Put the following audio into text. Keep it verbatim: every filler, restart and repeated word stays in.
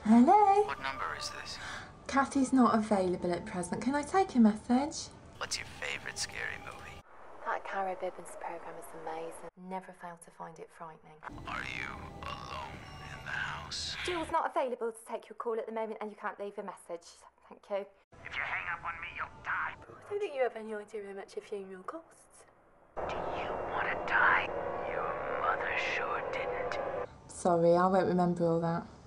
Hello? What number is this? Kathy's not available at present. Can I take a message? What's your favourite scary movie? That Cara Bibbins programme is amazing. Never fail to find it frightening. Are you alone in the house? Jill's not available to take your call at the moment and you can't leave a message. Thank you. If you hang up on me, you'll die. I don't think you have any idea how much a funeral costs. Do you want to die? Your mother sure didn't. Sorry, I won't remember all that.